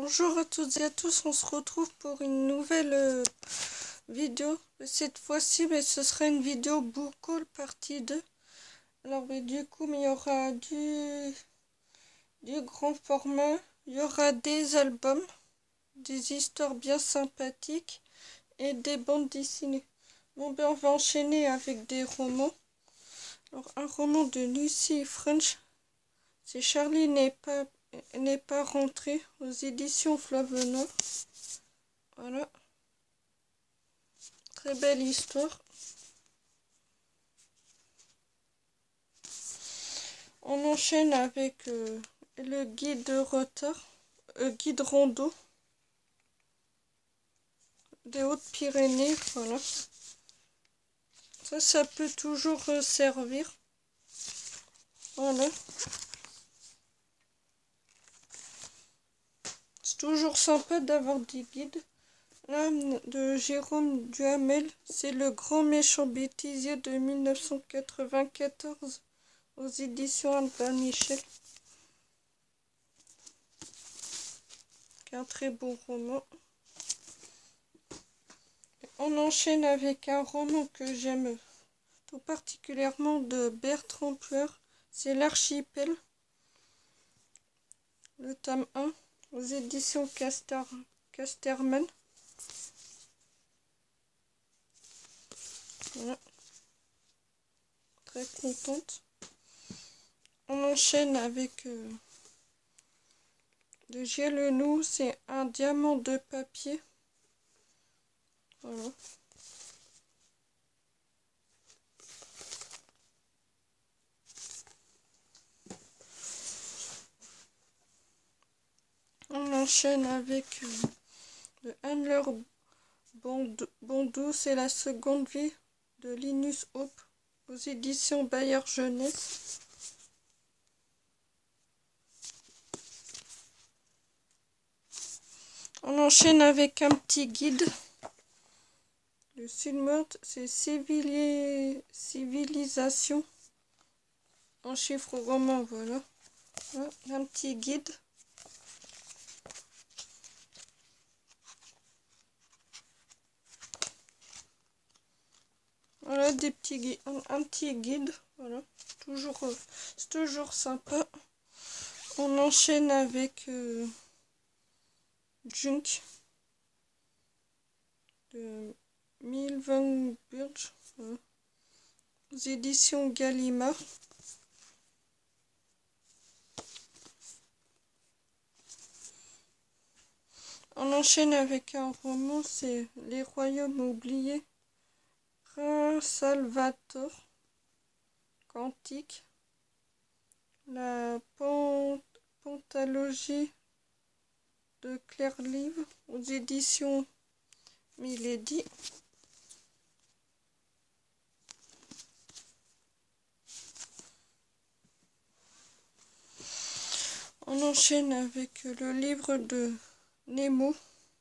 Bonjour à toutes et à tous, on se retrouve pour une nouvelle vidéo. Cette fois-ci, ce sera une vidéo book haul partie 2. Alors du coup, il y aura du grand format, il y aura des albums, des histoires bien sympathiques et des bandes dessinées. Bon on va enchaîner avec des romans. Alors un roman de Lucy French, c'est Charlie n'est pas rentré, aux éditions Fleuve Nord. Voilà, très belle histoire. On enchaîne avec le guide guide rando des Hautes-Pyrénées. Voilà, ça peut toujours servir. Voilà, c'est toujours sympa d'avoir des guides. Là, de Jérôme Duhamel, c'est Le Grand Méchant Bêtisier de 1994 aux éditions Albin Michel. Un très beau roman. On enchaîne avec un roman que j'aime tout particulièrement de Bertrand Puer, c'est L'Archipel, le tome 1 aux éditions Casterman. Voilà, très contente. On enchaîne avec de Gilles Lenou, c'est Un diamant de papier. Voilà. On enchaîne avec de Anne-Laure Bondou, c'est La seconde vie de Linus Hope aux éditions Bayard Jeunesse. On enchaîne avec un petit guide. Le Sud-Mode, c'est Civilisation en chiffres romains. Voilà. Un petit guide. Voilà, un petit guide. Voilà, c'est toujours sympa. On enchaîne avec Junk de Milvan Burge, voilà, aux éditions Gallimard. On enchaîne avec un roman, c'est Les Royaumes oubliés, Salvatore Quantique, la pentalogie de Claire Livre aux éditions Milady. On enchaîne avec le livre de Nemo.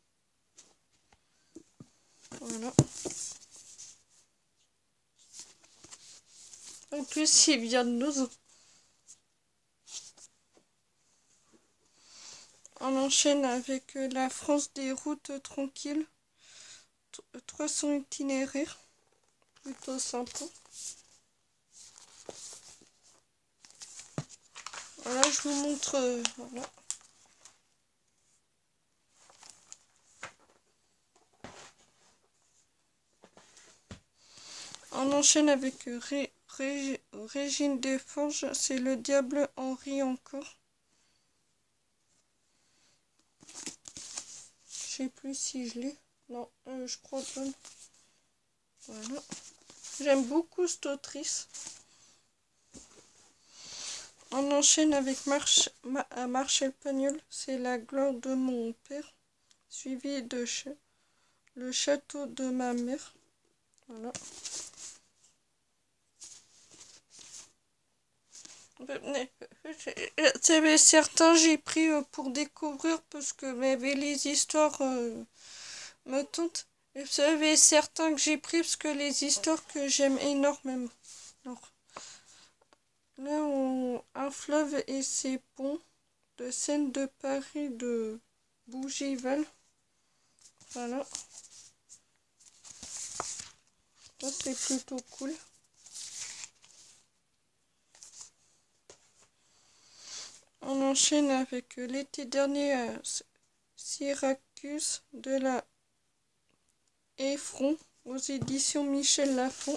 Voilà. En plus, il vient de nous. On enchaîne avec La France des routes tranquilles. 300 itinéraires. Plutôt sympa. Voilà, je vous montre. Voilà. On enchaîne avec Régine Desforges, c'est Le diable en rit encore. Je sais plus si je l'ai. Non, je crois pas. Voilà. J'aime beaucoup cette autrice. On enchaîne avec Marcel Pagnol, c'est La gloire de mon père, suivi de Le château de ma mère. Voilà. Certains j'ai pris pour découvrir parce que les histoires me tentent. Et vous savez, certains que j'ai pris parce que les histoires que j'aime énormément. Alors, là, Un fleuve et ses ponts, de Seine de Paris de bougival. Voilà. Ça c'est plutôt cool. On enchaîne avec l'été dernier à Syracuse de la Effron aux éditions Michel Lafon.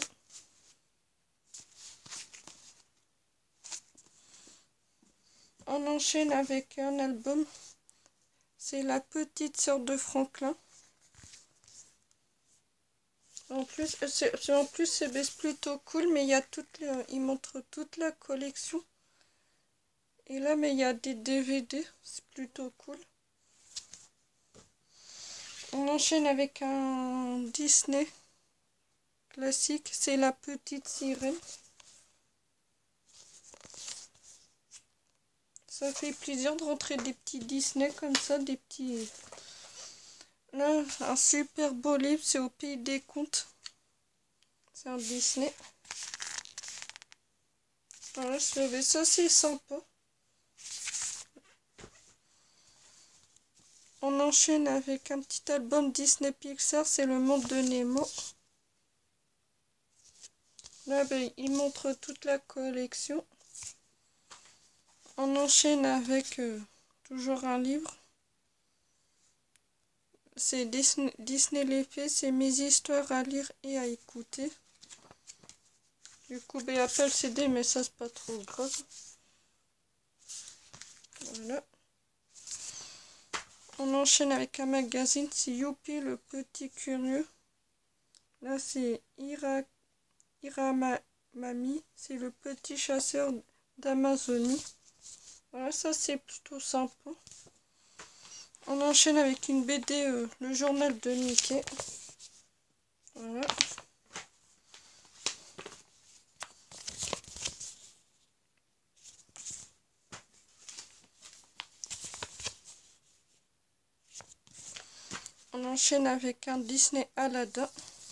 On enchaîne avec un album. C'est La petite sœur de Franklin. En plus, c'est plutôt cool, mais il montre toute la collection. Et là, mais il y a des DVD, c'est plutôt cool. On enchaîne avec un Disney classique, c'est La petite sirène. Ça fait plaisir de rentrer des petits Disney comme ça, des petits... Là, un super beau livre, c'est Au pays des contes. C'est un Disney. Voilà, je trouvais ça, c'est sympa. On enchaîne avec un petit album Disney Pixar, c'est Le Monde de Nemo. Là, ben, il montre toute la collection. On enchaîne avec toujours un livre. C'est Disney les Fées, c'est Mes histoires à lire et à écouter. Du coup, ben, appelle CD, mais ça, c'est pas trop grave. Voilà. On enchaîne avec un magazine, c'est Youpi le petit curieux. Là, c'est Iramami, c'est le petit chasseur d'Amazonie. Voilà, ça c'est plutôt sympa. On enchaîne avec une BD, le journal de Mickey. Voilà. On enchaîne avec un Disney Aladdin.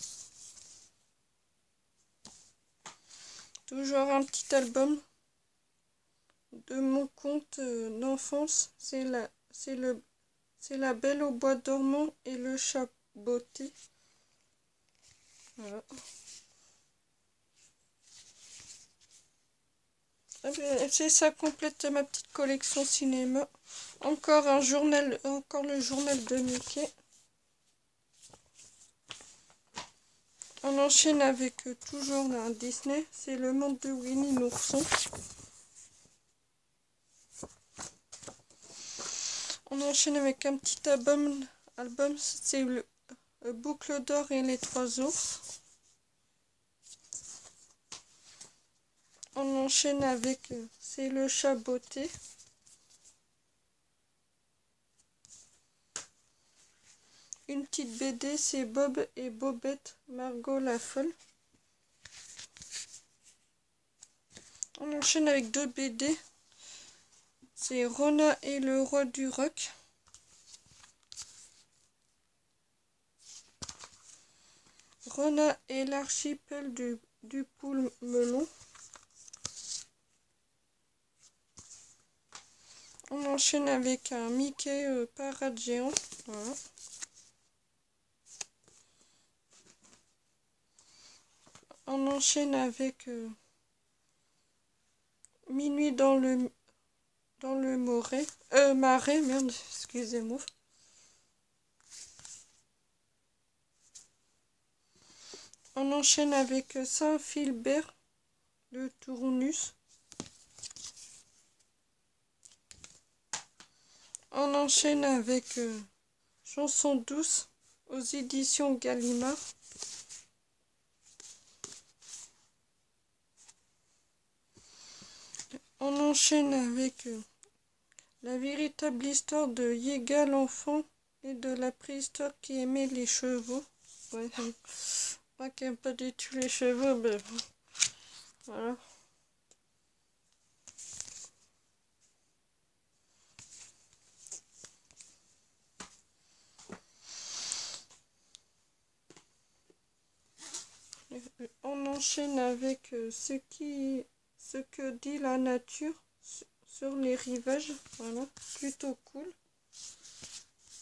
Toujours un petit album de mon conte d'enfance. C'est La Belle au bois dormant et le chat botté. Voilà. C'est ça, complète ma petite collection cinéma. Encore le journal de Mickey. On enchaîne avec toujours un Disney, c'est Le Monde de Winnie l'ourson. On enchaîne avec un petit album c'est le Boucle d'or et les trois ours. On enchaîne avec c'est le chat botté. Une petite BD, c'est Bob et Bobette, Margot la folle. On enchaîne avec deux BD. C'est Rona et le roi du rock. Rona et l'archipel du poule melon. On enchaîne avec un Mickey parade géant. Voilà. On enchaîne avec Minuit dans le marais, merde, excusez-moi. On enchaîne avec Saint-Philbert de Tournus. On enchaîne avec Chanson douce aux éditions Gallimard. On enchaîne avec La véritable histoire de Yéga l'enfant et de la préhistoire qui aimait les chevaux. Ouais, moi qui n'aime pas du tout les chevaux, ben voilà. On enchaîne avec ce que dit la nature sur les rivages. Voilà, plutôt cool.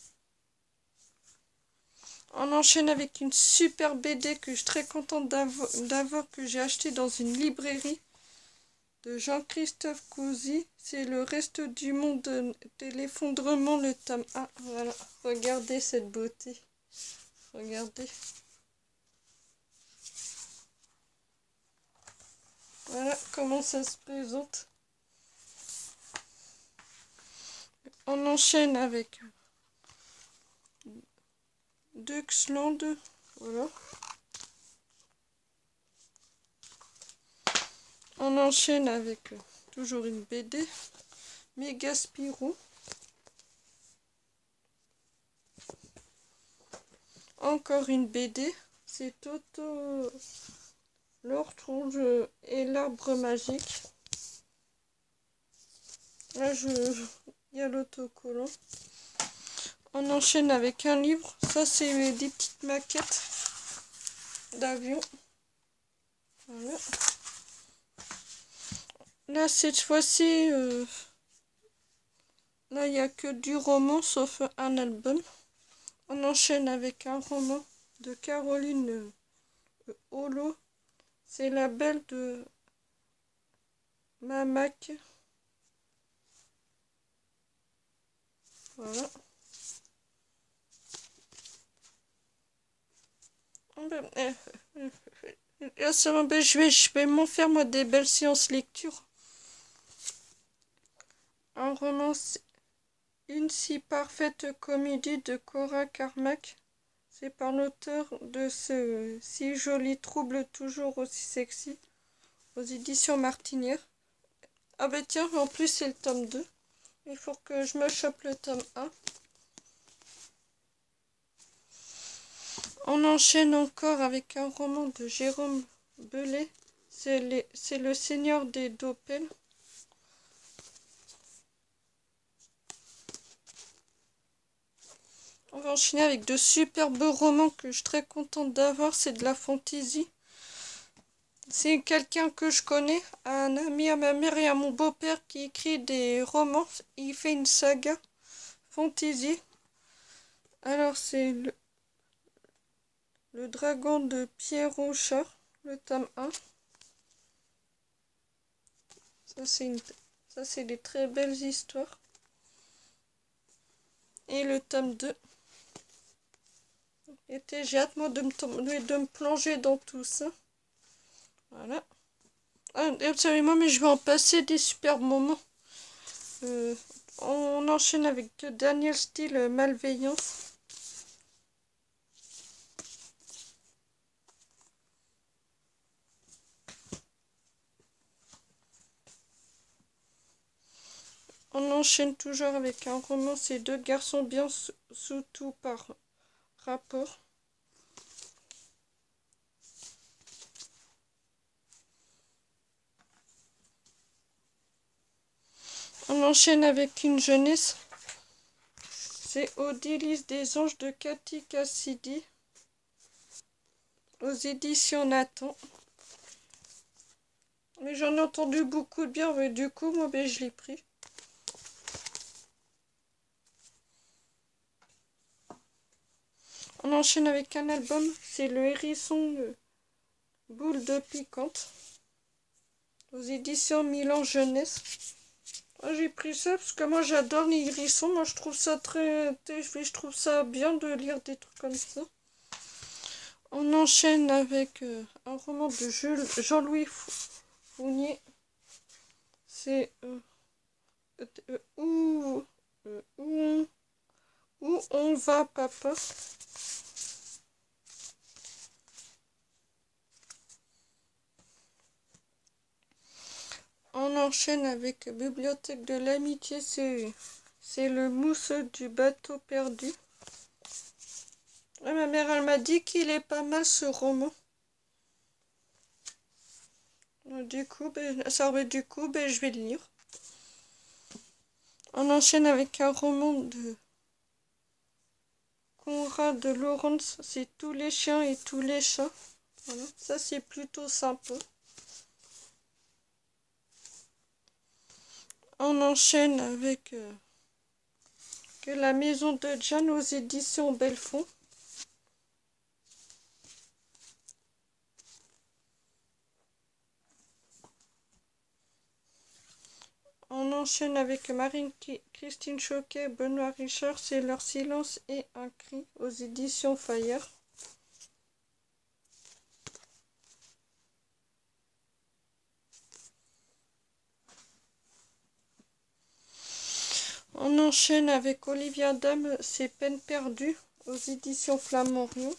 On enchaîne avec une super BD que je suis très contente d'avoir, que j'ai acheté dans une librairie de Jean-Christophe Couzy. C'est Le Reste du Monde de l'effondrement, le tome 1. Voilà, regardez cette beauté. Regardez. Voilà comment ça se présente. On enchaîne avec Duxland. Voilà. On enchaîne avec toujours une BD. Méga Spirou. Encore une BD. C'est Toto, l'Orge rouge et l'arbre magique. Là, il y a l'autocollant. On enchaîne avec un livre. Ça, c'est des petites maquettes d'avion. Voilà. Là, cette fois-ci, là, il n'y a que du roman, sauf un album. On enchaîne avec un roman de Caroline Holo. C'est La Belle de Mamac. Voilà. Je vais m'en faire moi des belles séances lecture. Un roman, Une si parfaite comédie de Cora Carmack. C'est par l'auteur de ce si joli trouble toujours aussi sexy, aux éditions Martinière. Ah bah tiens, en plus c'est le tome 2. Il faut que je me chope le tome 1. On enchaîne encore avec un roman de Jérôme Bellet. C'est Le Seigneur des Dopels. On va enchaîner avec de superbes romans que je suis très contente d'avoir. C'est de la fantaisie. C'est quelqu'un que je connais, un ami à ma mère et à mon beau-père qui écrit des romans. Il fait une saga fantaisie. Alors c'est le dragon de Pierre Rochard, le tome 1. Ça c'est des très belles histoires. Et le tome 2. J'ai hâte moi de me plonger dans tout ça. Voilà. Ah, absolument, mais je vais en passer des superbes moments. On enchaîne avec Daniel Steele, Malveillance. On enchaîne toujours avec un roman, c'est Deux garçons bien sous tout par rapport. On enchaîne avec une jeunesse. C'est Au délice des anges de Cathy Cassidy, aux éditions Nathan. Mais j'en ai entendu beaucoup de bien, mais du coup, moi, ben, je l'ai pris. On enchaîne avec un album, c'est Le Hérisson Boule de Piquante, aux éditions Milan Jeunesse. J'ai pris ça parce que moi j'adore les hérissons. Moi je trouve ça je trouve ça bien de lire des trucs comme ça. On enchaîne avec un roman de Jean-Louis Fournier. C'est où on va, papa. On enchaîne avec Bibliothèque de l'amitié. C'est le mousse du bateau perdu. Ouais, ma mère, elle m'a dit qu'il est pas mal ce roman. Du coup, je vais le lire. On enchaîne avec un roman de Conrad de Laurence. C'est Tous les chiens et tous les chats. Voilà. Ça, c'est plutôt sympa. On enchaîne avec Que la maison de Jeanne aux éditions Belfond. enchaîne avec Marie-Christine Choquet, Benoît Richard, c'est Leur silence et un cri aux éditions Fayard. On enchaîne avec Olivia Dame, c'est Peine perdue aux éditions Flammarion.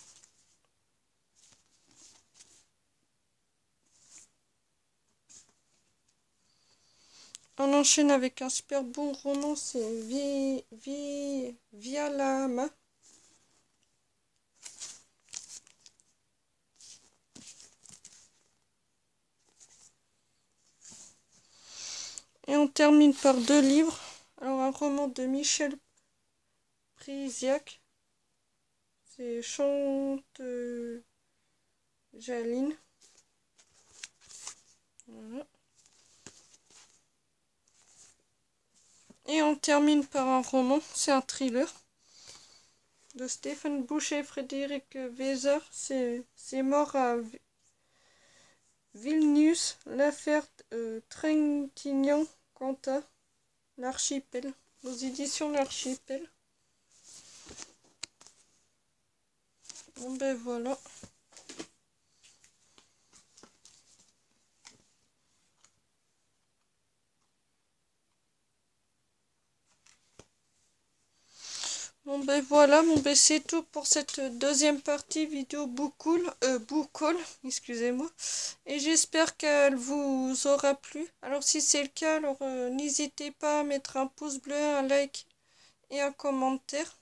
On enchaîne avec un super bon roman, c'est Via la main. Et on termine par 2 livres. Alors un roman de Michel Priziac, c'est Chante Jaline. Voilà. Et on termine par un roman, c'est un thriller de Stéphane Boucher et Frédéric Weser, c'est Mort à Vilnius, l'affaire Trintignant-Cantat, l'Archipel, aux éditions L'Archipel. Bon ben voilà. Bon ben voilà, bon ben c'est tout pour cette deuxième partie vidéo book haul, excusez-moi. Et j'espère qu'elle vous aura plu. Alors si c'est le cas, alors n'hésitez pas à mettre un pouce bleu, un like et un commentaire.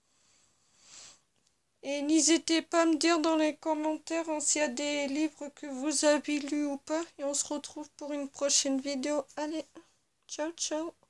Et n'hésitez pas à me dire dans les commentaires s'il y a des livres que vous avez lus ou pas. Et on se retrouve pour une prochaine vidéo. Allez, ciao ciao.